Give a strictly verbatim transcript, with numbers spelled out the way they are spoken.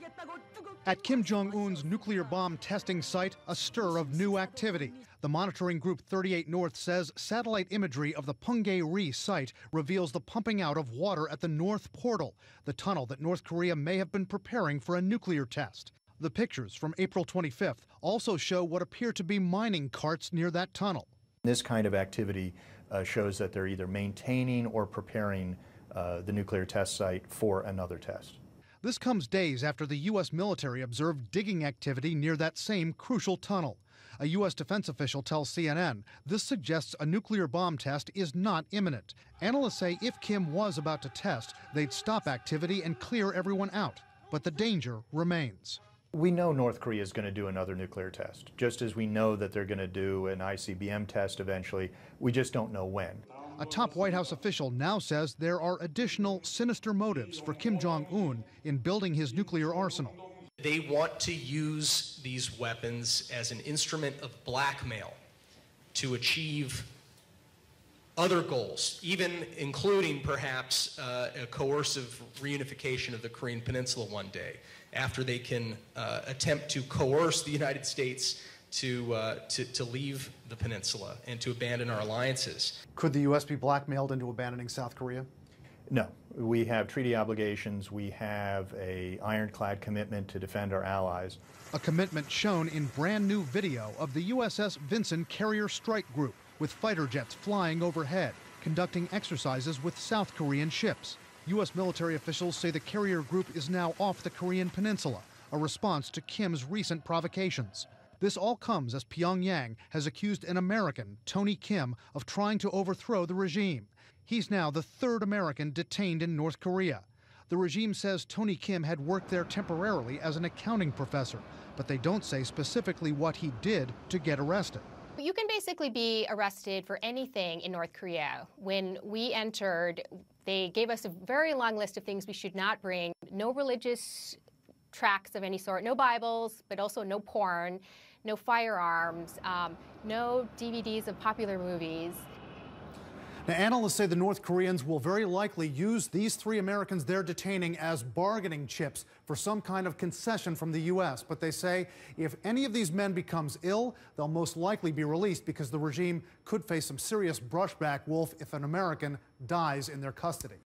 At Kim Jong-un's nuclear bomb testing site, a stir of new activity. The monitoring group thirty-eight North says satellite imagery of the Punggye-ri site reveals the pumping out of water at the North Portal, the tunnel that North Korea may have been preparing for a nuclear test. The pictures from April twenty-fifth also show what appear to be mining carts near that tunnel. This kind of activity uh, shows that they're either maintaining or preparing uh, the nuclear test site for another test. This comes days after the U S military observed digging activity near that same crucial tunnel. A U S defense official tells C N N this suggests a nuclear bomb test is not imminent. Analysts say if Kim was about to test, they'd stop activity and clear everyone out. But the danger remains. We know North Korea is going to do another nuclear test, just as we know that they're going to do an I C B M test eventually. We just don't know when. A top White House official now says there are additional sinister motives for Kim Jong-un in building his nuclear arsenal. They want to use these weapons as an instrument of blackmail to achieve other goals, even including perhaps uh, a coercive reunification of the Korean Peninsula one day, after they can uh, attempt to coerce the United States to, uh, to, to leave the peninsula and to abandon our alliances. Could the U S be blackmailed into abandoning South Korea? No. We have treaty obligations. We have an ironclad commitment to defend our allies. A commitment shown in brand new video of the U S S Vinson Carrier Strike Group with fighter jets flying overhead, conducting exercises with South Korean ships. U S military officials say the carrier group is now off the Korean peninsula, a response to Kim's recent provocations. This all comes as Pyongyang has accused an American, Tony Kim, of trying to overthrow the regime. He's now the third American detained in North Korea. The regime says Tony Kim had worked there temporarily as an accounting professor, but they don't say specifically what he did to get arrested. You can basically be arrested for anything in North Korea. When we entered, they gave us a very long list of things we should not bring. No religious tracts of any sort, no Bibles, but also no porn, no firearms, um, no D V Ds of popular movies. Now, analysts say the North Koreans will very likely use these three Americans they're detaining as bargaining chips for some kind of concession from the U S. But they say if any of these men becomes ill, they'll most likely be released because the regime could face some serious brushback, Wolf, if an American dies in their custody.